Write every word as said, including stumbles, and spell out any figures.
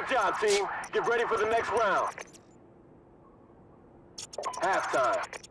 Good job, team. Get ready for the next round. Halftime.